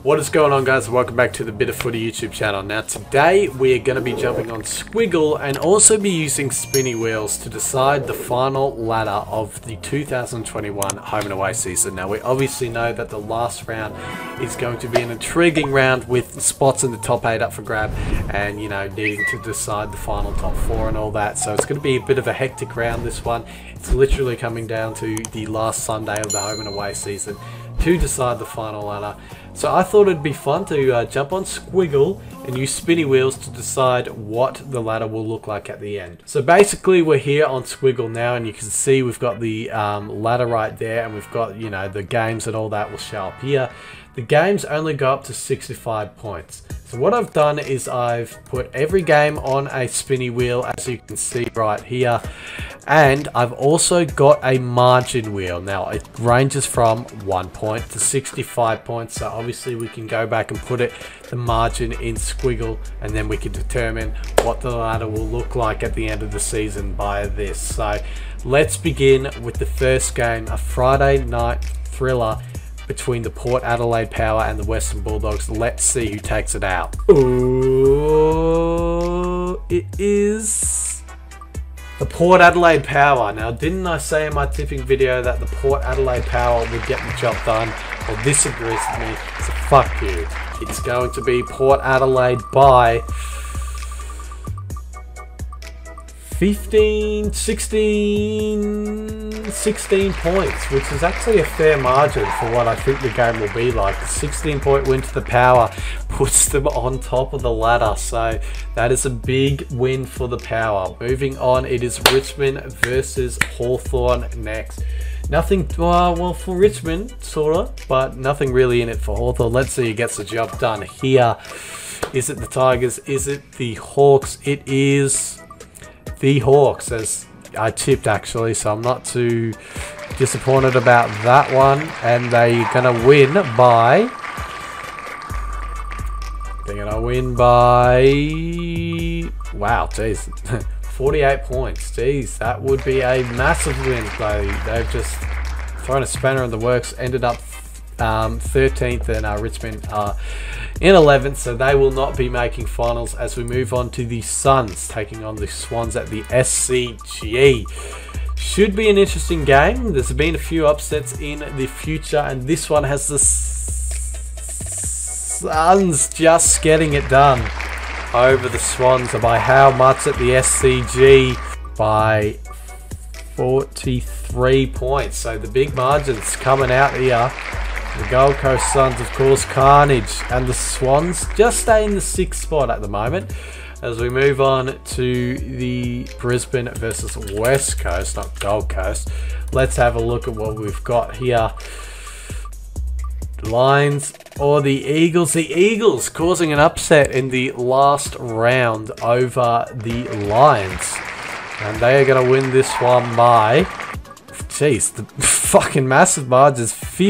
What is going on, guys? Welcome back to the Bit of Footy YouTube channel. Now today we're going to be jumping on Squiggle and also be using spinny wheels to decide the final ladder of the 2021 home and away season. Now we obviously know that the last round is going to be an intriguing round with spots in the top 8 up for grab and, you know, needing to decide the final top 4 and all that. So it's going to be a bit of a hectic round, this one. It's literally coming down to the last Sunday of the home and away season to decide the final ladder. So I thought it'd be fun to jump on Squiggle and use spinny wheels to decide what the ladder will look like at the end. So basically we're here on Squiggle now, and you can see we've got the ladder right there, and we've got, you know, the games and all that will show up here. The games only go up to 65 points. So what I've done is I've put every game on a spinny wheel, as you can see right here. And I've also got a margin wheel. Now it ranges from 1 point to 65 points. So obviously we can go back and put the margin in Squiggle, and then we can determine what the ladder will look like at the end of the season by this. So let's begin with the first game, a Friday night thriller between the Port Adelaide Power and the Western Bulldogs. Let's see who takes it out. Ooh, it is the Port Adelaide Power. Now, didn't I say in my tipping video that the Port Adelaide Power would get the job done? Well, this agrees with me, so fuck you. It's going to be Port Adelaide by 16 points, which is actually a fair margin for what I think the game will be like. The 16-point win to the Power puts them on top of the ladder, so that is a big win for the Power. Moving on, it is Richmond versus Hawthorn next. Nothing, well, for Richmond, sort of, but nothing really in it for Hawthorn. Let's see who gets the job done here. Is it the Tigers? Is it the Hawks? It is the Hawks, as I tipped actually, so I'm not too disappointed about that one. And they're gonna win by, wow, geez, 48 points. Geez, that would be a massive win. They've just thrown a spanner in the works. Ended up 13th, and Richmond in 11th, so they will not be making finals. As we move on to the Suns taking on the Swans at the SCG. Should be an interesting game. There's been a few upsets in the future, and this one has the Suns just getting it done over the Swans. By how much at the SCG? By 43 points. So the big margins coming out here. The Gold Coast Suns, of course, carnage, and the Swans just stay in the 6th spot at the moment. As we move on to the Brisbane versus West Coast, not Gold Coast, let's have a look at what we've got here. Lions or the Eagles? The Eagles causing an upset in the last round over the Lions, and they are going to win this one by, jeez, the fucking massive margins,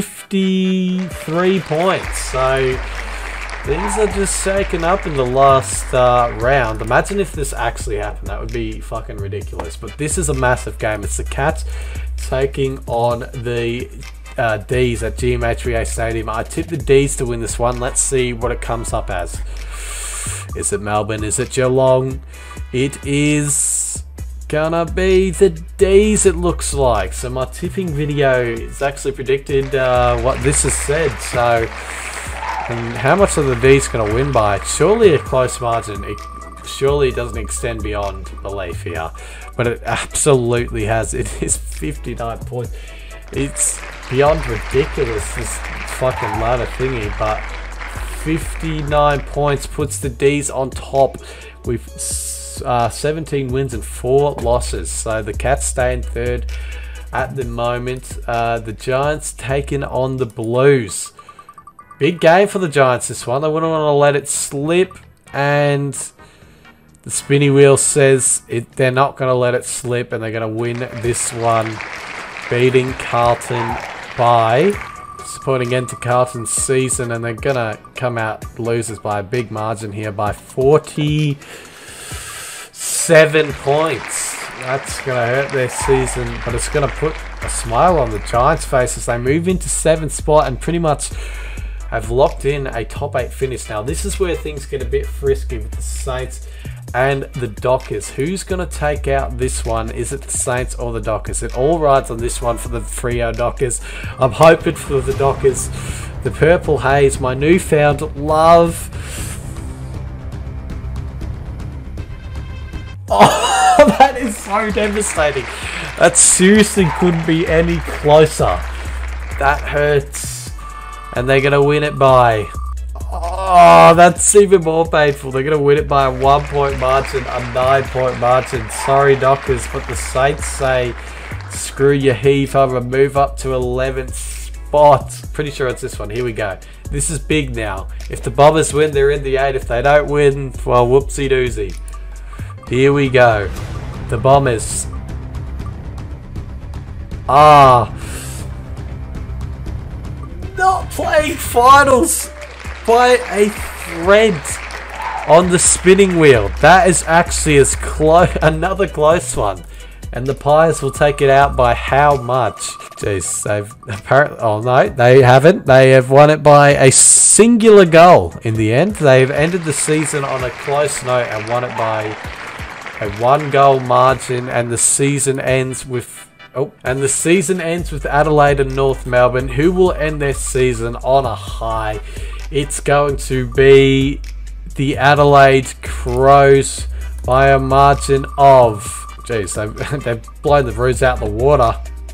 53 points. So things are just shaken up in the last round. Imagine if this actually happened. That would be fucking ridiculous. But this is a massive game. It's the Cats taking on the D's at GMHBA Stadium. I tipped the D's to win this one. Let's see what it comes up as. Is it Melbourne? Is it Geelong? It is gonna be the D's, it looks like. So my tipping video is actually predicted what this has said. So, and how much are the D's gonna win by? Surely a close margin. Surely it doesn't extend beyond belief here, but it absolutely has. It is 59 points. It's beyond ridiculous, this fucking ladder thingy, but 59 points puts the D's on top with 17 wins and 4 losses. So the Cats stay in 3rd at the moment. The Giants taking on the Blues. Big game for the Giants this one. They wouldn't want to let it slip, and the spinny wheel says they're not going to let it slip, and they're going to win this one, beating Carlton by, supporting end to Carlton's season, and they're going to come out losers by a big margin here by 47 points. That's going to hurt their season, but it's going to put a smile on the Giants' face as they move into 7th spot and pretty much have locked in a top 8 finish. Now this is where things get a bit frisky with the Saints and the Dockers. Who's going to take out this one? Is it the Saints or the Dockers? It all rides on this one for the Freo Dockers. I'm hoping for the Dockers. The Purple Haze, my newfound love. Oh, that is so devastating. That seriously couldn't be any closer. That hurts. And they're going to win it by... Oh, that's even more painful. They're going to win it by a 1-point margin, a 9-point margin. Sorry, Dockers, but the Saints say, screw your heave over, move up to 11th spot. Pretty sure it's this one. Here we go. This is big now. If the Bombers win, they're in the 8. If they don't win, well, whoopsie doozy. Here we go. The Bombers. Not playing finals by a thread on the spinning wheel. That is actually as close, another close one. And the Pies will take it out by how much? Jeez, they've apparently, oh no, they haven't. They have won it by a singular goal in the end. They've ended the season on a close note and won it by a 1-goal margin, and the season ends with Adelaide and North Melbourne, who will end their season on a high. It's going to be the Adelaide Crows by a margin of, geez, they've blown the Roos out the water.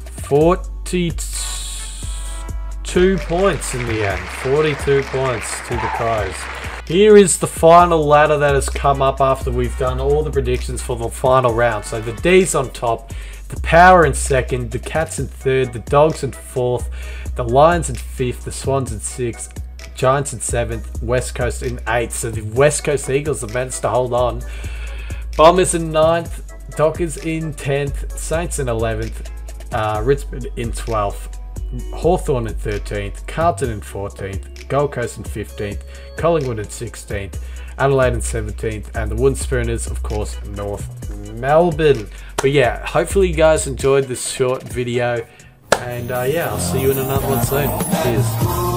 42 points in the end. 42 points to the Crows. Here is the final ladder that has come up after we've done all the predictions for the final round. So the D's on top, the Power in second, the Cats in third, the Dogs in fourth, the Lions in fifth, the Swans in sixth, Giants in 7th, West Coast in 8th. So the West Coast Eagles have managed to hold on. Bombers in 9th, Dockers in 10th, Saints in 11th, Richmond in 12th, Hawthorn in 13th, Carlton in 14th, Gold Coast in 15th, Collingwood in 16th, Adelaide in 17th, and the Woodspooners, of course, North Melbourne. But yeah, hopefully you guys enjoyed this short video. And yeah, I'll see you in another one soon. Cheers.